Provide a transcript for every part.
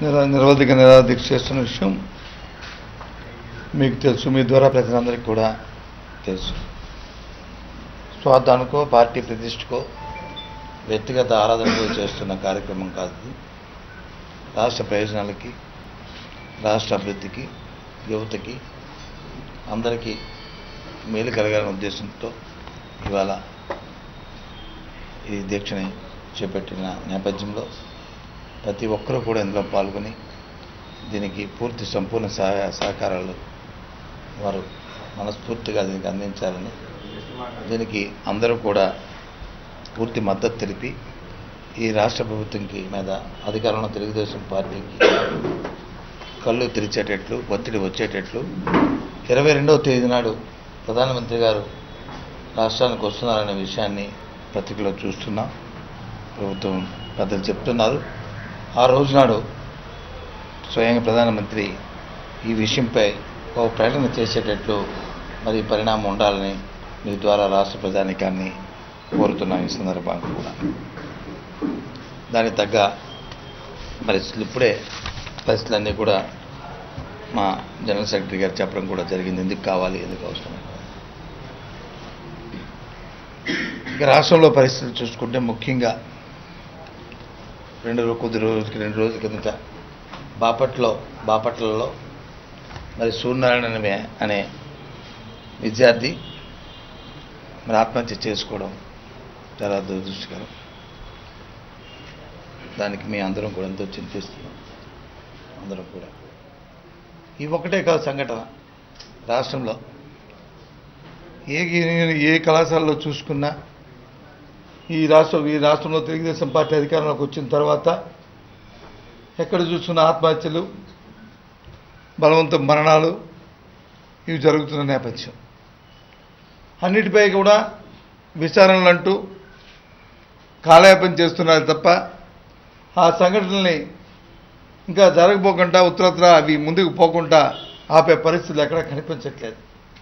నిరవధిక నిరాదీక్ష చేస్తున్న విషయం మీకు తెలుసు, మీ ద్వారా ప్రజలందరికీ కూడా తెలుసు. స్వార్థానికో పార్టీ ప్రతిష్టకో వ్యక్తిగత ఆరాధనతో చేస్తున్న కార్యక్రమం కాదు. రాష్ట్ర ప్రయోజనాలకి, రాష్ట్ర అభివృద్ధికి, యువతకి అందరికీ మేలు కలగాలనే ఉద్దేశంతో ఇవాళ ఈ దీక్షని చేపట్టిన నేపథ్యంలో ప్రతి ఒక్కరూ కూడా ఇందులో పాల్గొని దీనికి పూర్తి సంపూర్ణ సహకారాలు వారు మనస్ఫూర్తిగా దీనికి అందించాలని, దీనికి అందరూ కూడా పూర్తి మద్దతు తెలిపి ఈ రాష్ట్ర ప్రభుత్వంకి మీద అధికారంలో తెలుగుదేశం పార్టీకి కళ్ళు తెరిచేటట్లు, ఒత్తిడి వచ్చేటట్లు 22వ తేదీ నాడు ప్రధానమంత్రి గారు రాష్ట్రానికి వస్తున్నారనే విషయాన్ని పత్రికలో చూస్తున్నాం. ప్రభుత్వం పెద్దలు చెప్తున్నారు. ఆ రోజునాడు స్వయంగా ప్రధానమంత్రి ఈ విషయంపై ఒక ప్రకటన చేసేటట్లు మరి పరిణామం ఉండాలని మీ ద్వారా రాష్ట్ర ప్రజానీకాన్ని కోరుతున్నాం. ఈ సందర్భంగా కూడా దానికి తగ్గ పరిస్థితులు ఇప్పుడే పరిస్థితులన్నీ కూడా మా జనరల్ సెక్రటరీ గారు చెప్పడం కూడా జరిగింది, ఎందుకు కావాలి, ఎందుకు అవసరం. ఇక రాష్ట్రంలో పరిస్థితులు చూసుకుంటే ముఖ్యంగా రెండు రోజుల కిందట బాపట్లలో మరి సూర్యనారాయణ అనే విద్యార్థి మరి ఆత్మహత్య చేసుకోవడం చాలా దురదృష్టకరం. దానికి మీ అందరం కూడా ఎంతో చింతిస్తున్నాం. అందరం కూడా ఈ ఒకటే కాదు సంఘటన, రాష్ట్రంలో ఏ కళాశాలలో చూసుకున్నా ఈ రాష్ట్రంలో తెలుగుదేశం పార్టీ అధికారంలోకి వచ్చిన తర్వాత ఎక్కడ చూసుకున్న ఆత్మహత్యలు, బలవంత మరణాలు ఇవి జరుగుతున్న నేపథ్యం. అన్నిటిపై కూడా విచారణలు అంటూ కాలయాపన చేస్తున్నారు తప్ప ఆ సంఘటనల్ని ఇంకా జరగపోకుండా ఉత్తరత్ర అవి ముందుకు పోకుండా ఆపే పరిస్థితులు ఎక్కడా కనిపించట్లేదు.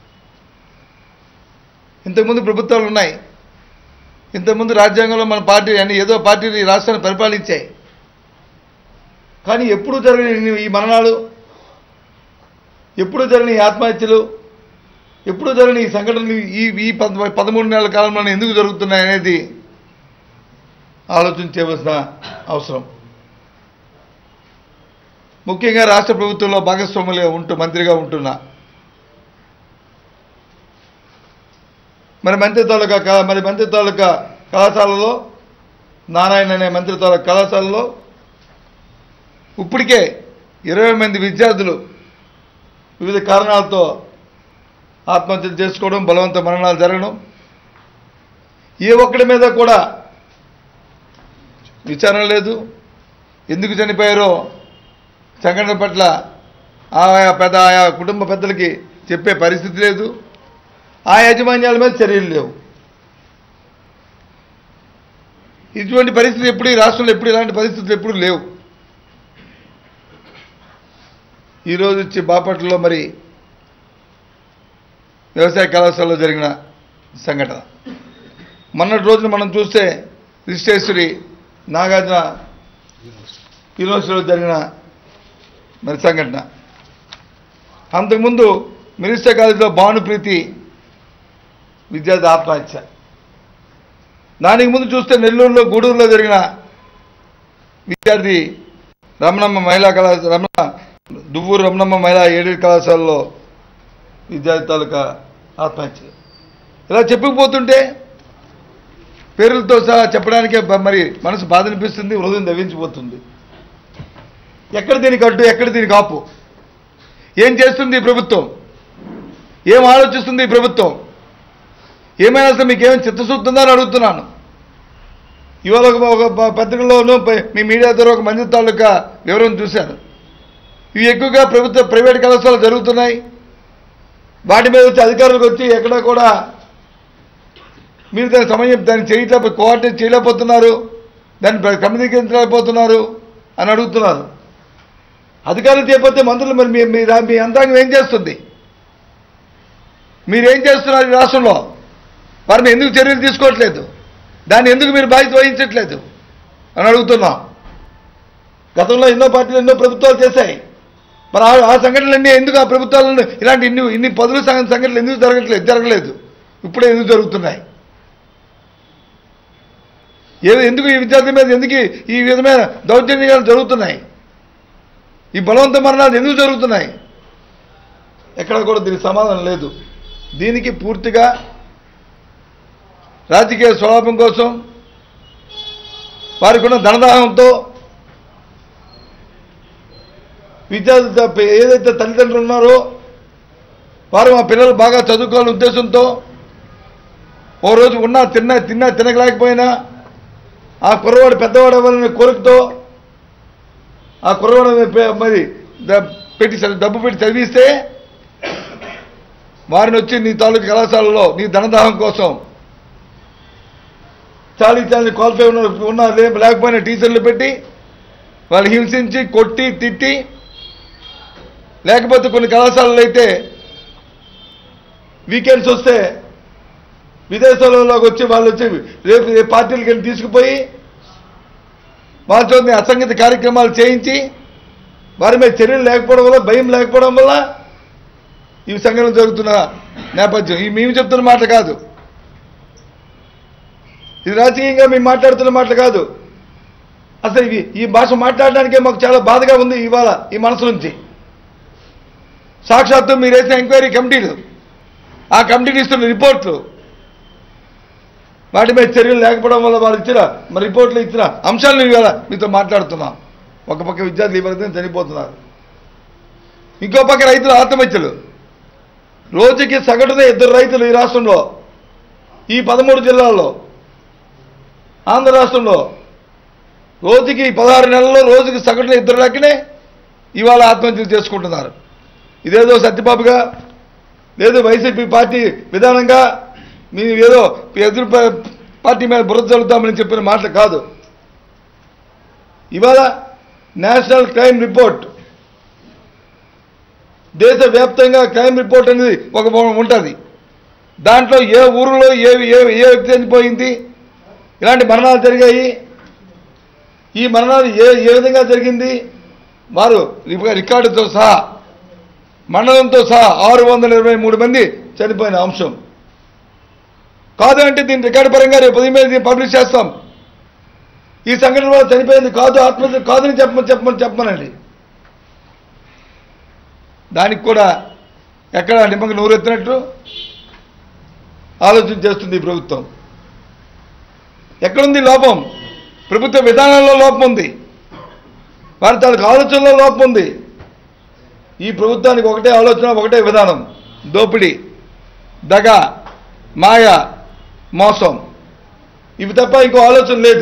ఇంతకుముందు ప్రభుత్వాలు ఉన్నాయి, ఇంతకుముందు రాజ్యాంగంలో మన పార్టీ అని ఏదో పార్టీలు ఈ రాష్ట్రాన్ని పరిపాలించాయి. కానీ ఎప్పుడు జరిగిన ఈ మరణాలు, ఎప్పుడు జరిగిన ఈ ఆత్మహత్యలు, ఎప్పుడు జరిగిన ఈ సంఘటనలు ఈ 13 నెలల కాలంలో ఎందుకు జరుగుతున్నాయి అనేది ఆలోచన చేయవలసిన అవసరం. ముఖ్యంగా రాష్ట్ర ప్రభుత్వంలో భాగస్వాములుగా మంత్రిగా ఉంటున్నా మంత్రి తాలూకా కళాశాలలో నారాయణ అనే మంత్రి తాలూకా కళాశాలలో ఇప్పటికే 20 మంది విద్యార్థులు వివిధ కారణాలతో ఆత్మహత్యలు చేసుకోవడం, బలవంత మరణాలు జరగడం, ఏ ఒక్కడి మీద కూడా విచారణ లేదు. ఎందుకు చనిపోయారో సంఘటన పట్ల ఆయా కుటుంబ పెద్దలకి చెప్పే పరిస్థితి లేదు. ఆ యాజమాన్యాల మీద చర్యలు లేవు. ఇటువంటి పరిస్థితి ఎప్పుడు ఈ రాష్ట్రంలో ఇలాంటి పరిస్థితులు ఎప్పుడు లేవు. ఈరోజు వచ్చి బాపట్లలో మరి వ్యవసాయ కళాశాలలో జరిగిన సంఘటన, మొన్నటి రోజున మనం చూస్తే విశ్వేశ్వరి నాగార్జున యూనివర్సిటీలో జరిగిన మరి సంఘటన, అంతకుముందు మినిస్టర్ కాలేజీలో భానుప్రీతి విద్యార్థి ఆత్మహత్య, దానికి ముందు చూస్తే నెల్లూరులో గూడూరులో జరిగిన విద్యార్థి దువ్వూరు రమణమ్మ మహిళా ఏడేడు కళాశాలలో విద్యార్థి తాలూకా ఆత్మహత్య. ఇలా చెప్పుకుపోతుంటే పేర్లతో సహా చెప్పడానికే మరి మనసు బాధ అనిపిస్తుంది, హృదయం దవించిపోతుంది. ఎక్కడ దీనికి అడ్డు, ఎక్కడ దీనికి ఆపు? ఏం చేస్తుంది ఈ ప్రభుత్వం? ఏం ఆలోచిస్తుంది ఈ ప్రభుత్వం? ఏమైనా అసలు మీకేమైనా చిత్తశుద్ధి ఉందని అడుగుతున్నాను. ఇవాళ ఒక పత్రికల్లోనూ మీ మీడియా ద్వారా ఒక మంత్రి తాలూకా వివరం చూశాను. ఇవి ఎక్కువగా ప్రైవేట్ కళాశాలలు జరుగుతున్నాయి. వాటి మీద వచ్చి అధికారులకు వచ్చి ఎక్కడ కూడా మీరు దాన్ని కోఆర్డినేట్ చేయలేకపోతున్నారు, దాన్ని క్రమశిక్షించలేకపోతున్నారు అని అడుగుతున్నారు. అధికారులు చేయకపోతే మంత్రులు మరి మీ యంత్రాంగం ఏం చేస్తుంది? మీరేం చేస్తున్నారు ఈ రాష్ట్రంలో? వారిని ఎందుకు చర్యలు తీసుకోవట్లేదు? దాన్ని ఎందుకు మీరు బాధ్యత వహించట్లేదు అని అడుగుతున్నాం. గతంలో ఎన్నో పార్టీలు ఎన్నో ప్రభుత్వాలు చేశాయి. మరి ఆ సంఘటనలన్నీ ఎందుకు ఆ ప్రభుత్వాలను ఇలాంటి ఇన్ని పదుల సంఘటనలు ఎందుకు జరగలేదు? ఇప్పుడే ఎందుకు జరుగుతున్నాయి? ఎందుకు ఈ విద్యార్థి మీద ఎందుకు ఈ విధమైన దౌర్జన్యాలు జరుగుతున్నాయి? ఈ బలవంత మరణాలు ఎందుకు జరుగుతున్నాయి? ఎక్కడ కూడా దీనికి సమాధానం లేదు. దీనికి పూర్తిగా రాజకీయ స్వలాభం కోసం వారికి ఉన్న ధనదాహంతో విద్యార్థి ఏదైతే తల్లిదండ్రులు ఉన్నారో వారు మా పిల్లలు బాగా చదువుకోవాలనే ఉద్దేశంతో ఓ రోజు ఉన్నా తినగలేకపోయినా ఆ కుర్రవాడు పెద్దవాడు అవ్వాలనే కోరికతో ఆ కుర్రవాడు మరి డబ్బు పెట్టి చదివిస్తే వారిని వచ్చి నీ తాలూకు కళాశాలలో నీ ధనదాహం కోసం చాలీ క్వాలిఫై ఉన్న లేకపోయినా టీచర్లు పెట్టి వాళ్ళు హింసించి కొట్టి తిట్టి, లేకపోతే కొన్ని కళాశాలలు అయితే వీకెండ్స్ వస్తే విదేశాలలోకి వచ్చి వాళ్ళు వచ్చి రేపు పార్టీలకి వెళ్ళి తీసుకుపోయి వాళ్ళతో అసంగతి కార్యక్రమాలు చేయించి వారి మీద చర్యలు లేకపోవడం వల్ల, భయం లేకపోవడం వల్ల ఈ సంఘటన జరుగుతున్న నేపథ్యం. ఈ మేము చెప్తున్న మాట కాదు, ఇది రాజకీయంగా మేము మాట్లాడుతున్న మాటలు కాదు. అసలు ఈ భాష మాట్లాడడానికే మాకు చాలా బాధగా ఉంది ఇవాళ ఈ మనసు నుంచి. సాక్షాత్తు మీరు వేసిన ఎంక్వైరీ కమిటీలు, ఆ కమిటీలు ఇస్తున్న రిపోర్ట్లు, వాటి మీద చర్యలు లేకపోవడం వల్ల వాళ్ళు ఇచ్చిన మరి రిపోర్ట్లు ఇచ్చిన అంశాలను ఇవాళ మీతో మాట్లాడుతున్నాం. ఒక పక్క విద్యార్థులు ఇవ్వడం చనిపోతున్నారు, ఇంకో పక్క రైతుల ఆత్మహత్యలు. రోజుకి సగటున 2 రైతులు ఈ రాష్ట్రంలో, ఈ 13 జిల్లాల్లో, ఆంధ్ర రాష్ట్రంలో రోజుకి 16 నెలల్లో రోజుకి సగటున 2 లెక్కనే ఇవాళ ఆత్మహత్యలు చేసుకుంటున్నారు. ఇదేదో సత్యబాబుగా లేదు వైసీపీ పార్టీ విధానంగా మీరు ఏదో ఎదురు పార్టీ మీద బురద జరుగుతామని చెప్పిన మాటలు కాదు. ఇవాళ నేషనల్ క్రైమ్ రిపోర్ట్, దేశవ్యాప్తంగా క్రైమ్ రిపోర్ట్ అనేది ఒక ఉంటుంది. దాంట్లో ఏ ఊరిలో ఏ వ్యక్తి చనిపోయింది, ఇలాంటి మరణాలు జరిగాయి, ఈ మరణాలు ఏ విధంగా జరిగింది, వారు రికార్డుతో సహా మండలంతో సహా 623 మంది చనిపోయిన అంశం కాదు. అంటే దీని రికార్డు పరంగా రేపు 10 మీద పబ్లిష్ చేస్తాం. ఈ సంఘటన వల్ల చనిపోయింది కాదు, ఆత్మహత్య కాదని చెప్పమనండి. దానికి కూడా ఎక్కడ నిమ్మకి నూరెత్తినట్టు ఆలోచన చేస్తుంది ఈ ప్రభుత్వం. ఎక్కడుంది లోపం? ప్రభుత్వ విధానంలో లోపం ఉంది, వారి తాలూకు ఆలోచనలో లోపం ఉంది. ఈ ప్రభుత్వానికి ఒకటే ఆలోచన, ఒకటే విధానం: దోపిడీ, దగ, మాయ, మోసం. ఇవి తప్ప ఇంకో ఆలోచన లేదు.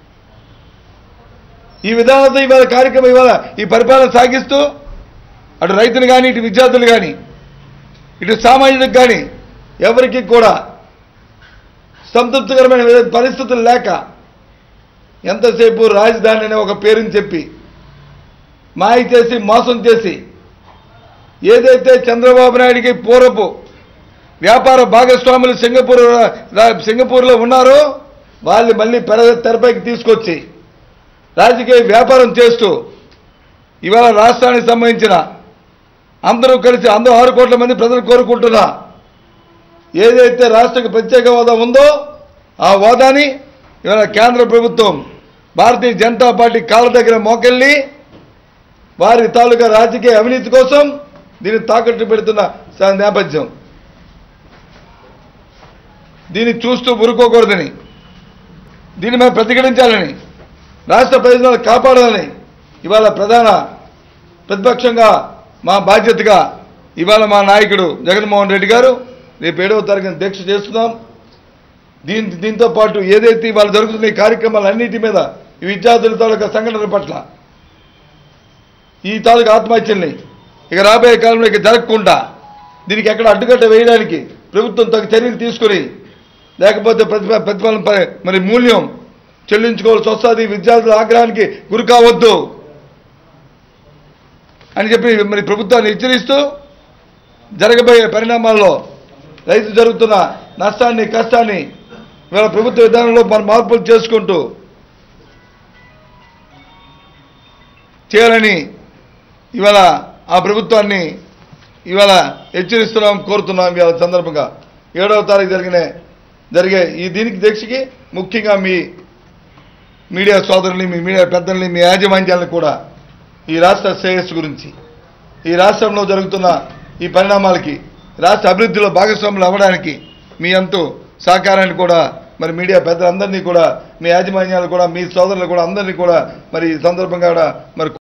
ఈ విధానంతో ఇవాళ కార్యక్రమం, ఇవాళ ఈ పరిపాలన సాగిస్తూ అటు రైతులు కానీ, ఇటు విద్యార్థులు కానీ, ఇటు సామాన్యులకు కానీ ఎవరికి కూడా సంతృప్తికరమైన పరిస్థితులు లేక ఎంతసేపు రాజధాని అనే ఒక పేరుని చెప్పి మాయ చేసి మోసం చేసి ఏదైతే చంద్రబాబు నాయుడికి పూర్వపు వ్యాపార భాగస్వాములు సింగపూర్లో ఉన్నారో వాళ్ళు మళ్ళీ తెరపైకి తీసుకొచ్చి రాజకీయ వ్యాపారం చేస్తూ ఇవాళ రాష్ట్రానికి సంబంధించిన అందరూ కలిసి 6 కోట్ల మంది ప్రజలు కోరుకుంటున్నా ఏదైతే రాష్ట్రానికి ప్రత్యేక హోదా ఉందో ఆ హోదాని ఇవాళ కేంద్ర ప్రభుత్వం భారతీయ జనతా పార్టీ కాళ్ళ దగ్గర మోకెళ్ళి వారి తాలూకా రాజకీయ అవినీతి కోసం దీన్ని తాకట్టు పెడుతున్న నేపథ్యం. దీన్ని చూస్తూ ఊరుకోకూడదని, దీన్ని మేము ప్రతిఘటించాలని, రాష్ట్ర ప్రయోజనాలు కాపాడాలని ఇవాళ ప్రధాన ప్రతిపక్షంగా మా బాధ్యతగా ఇవాళ మా నాయకుడు జగన్మోహన్ రెడ్డి గారు రేపు 7వ తారీఖున దీక్ష చేస్తున్నాం. దీంతో పాటు ఏదైతే ఇవాళ జరుగుతున్న ఈ కార్యక్రమాలన్నిటి మీద ఈ విద్యార్థుల తాలూకా సంఘటనల పట్ల ఈ తాలూకా ఆత్మహత్యల్ని ఇక రాబోయే కాలంలో ఇక జరగకుండా దీనికి ఎక్కడ అడ్డుకట్ట వేయడానికి ప్రభుత్వం తగు చర్యలు తీసుకుని, లేకపోతే ప్రతిఫలం మరి మూల్యం చెల్లించుకోవాల్సి వస్తుంది. విద్యార్థుల ఆగ్రహానికి గురి కావద్దు అని చెప్పి మరి ప్రభుత్వాన్ని హెచ్చరిస్తూ జరగబోయే పరిణామాల్లో రైతు జరుగుతున్న నష్టాన్ని, కష్టాన్ని ఇవాళ ప్రభుత్వ విధానంలో మన మార్పులు చేసుకుంటూ చేయాలని ఇవాళ ఆ ప్రభుత్వాన్ని ఇవాళ హెచ్చరిస్తున్నాం, కోరుతున్నాం. ఇవాళ సందర్భంగా 7వ తారీఖు జరిగే ఈ దీక్షకి ముఖ్యంగా మీ మీడియా సోదరుల్ని, మీ మీడియా పెద్దల్ని, మీ యాజమాన్యాలను కూడా ఈ రాష్ట్ర శ్రేయస్సు గురించి, ఈ రాష్ట్రంలో జరుగుతున్న ఈ పరిణామాలకి, రాష్ట్ర అభివృద్ధిలో భాగస్వాములు అవ్వడానికి మీ అంతు సహకారాన్ని కూడా మరి మీడియా పెద్దలందరినీ కూడా, మీ యాజమాన్యాలు కూడా, మీ సోదరులు కూడా అందరినీ కూడా మరి ఈ సందర్భంగా కూడా మరి